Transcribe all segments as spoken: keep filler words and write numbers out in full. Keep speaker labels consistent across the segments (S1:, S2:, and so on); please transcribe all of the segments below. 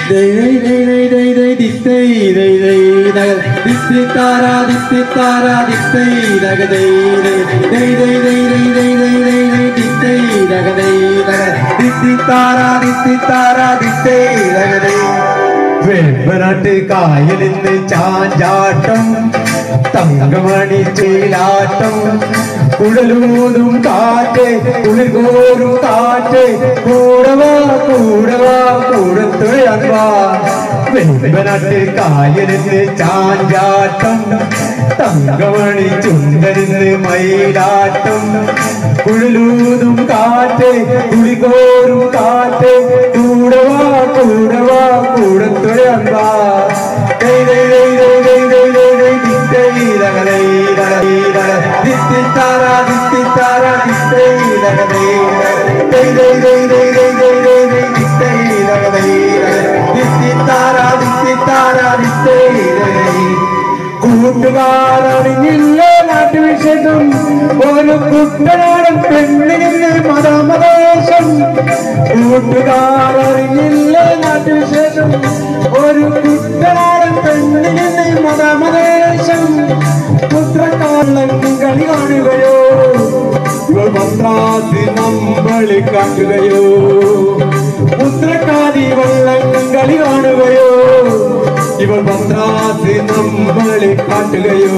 S1: Day day day day day day this day day day day this tara this tara this day day day day day day day day day day this day day day this tara this tara this day day day വെമ്പനാട്ട് കായലിന്ന് ചാഞ്ചാട്ടം Thankamani ചേലാട്ടം കുഴലൂതും കാറ്റ് കുളിർകോരും കാറ്റ് കൂടവാ കൂടവാ കൂടത്തുഴയാൻ വാ വെമ്പനാട്ട് കായലിന്ന് ചാഞ്ചാട്ടം തങ്കമണി ചുണ്ടരിന്ന് മയിലാട്ടം കുഴലൂതും കാറ്റ് കുളിർകോരും കാറ്റ് കൂടവാ കൂടവാ കൂടത്തുഴയാൻ വാ day day day day day day day day this day da da da da this tara this tara this day da da da day day day day day day day day this day da da da this tara this tara this day da da കൂട്ടുകാരണിഞ്ഞില്ല നാട്ടുവിശേഷം ഒരു കുട്ടനാടൻ പെണ്ണിന് മതമദേശം കൂട്ടുകാരണിഞ്ഞില്ല നാട്ടുവിശേഷം ഒരു കുട്ടനാടൻ പെണ്ണിന് മതമദേശം പുത്രക്കാലം കളി കാണുകയോ ഇവൾ പത്രാസി നമ്മളെ കാട്ടുകയോ പുത്രക്കാരി വള്ളം കളി കാണുകയോ ഇവൾ പത്രാസി നമ്മളെ കാട്ടുകയോ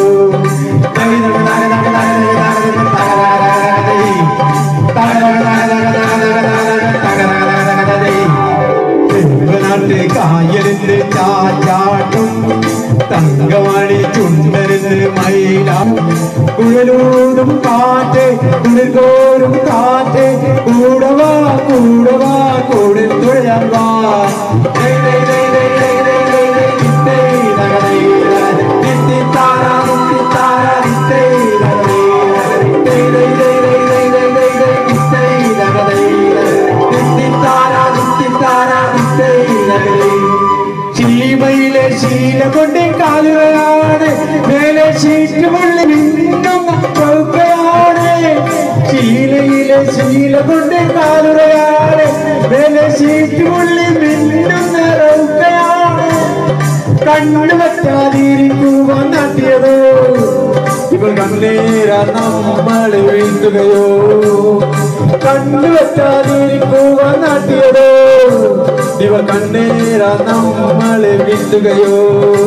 S1: വെമ്പനാട്ട് കായലിന് ചാച്ചാട്ടും തങ്കമണി ചുണ്ടരിന് മയിലാം കുഴലൂതും കാറ്റ് കുളിർകോരും കാറ്റ് കൂടവാ കൂടവാ കൂടിൽ തുഴയാൻ വാ ശീമയിലെ ശീല കൊണ്ട് കാലുകയാണ് മേലെ ശീറ്റുമുള്ളി മിന്നുന്ന ചൗക്കയാണ് ശീലയിലെ ശീല കൊണ്ട് കാലുകയാണ് മേലെ ശീറ്റുമുള്ളി മിന്നുന്ന ചൗക്കയാണ് കണ്ണു പറ്റാതിരിക്കുവാൻ നാട്ടിയതോ ഇവൾ കണ്ണേരാ നമ്മളെ വീഴ്ത്തുകയോ കണ്ണു പറ്റാതിരിക്കുവാൻ നാട്ടിയതോ ഇവൾ കണ്ണേരാ നമ്മളെ വീഴ്ത്തുകയോ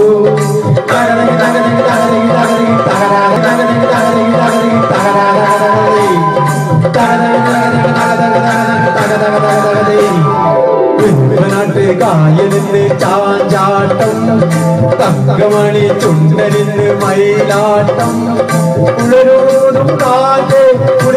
S1: വെമ്പനാട്ട് കായലിന് ചാഞ്ചാട്ടം തങ്കമണി ചുണ്ടരിന് മയിലാട്ടം കുഴലൂതും കാറ്റ്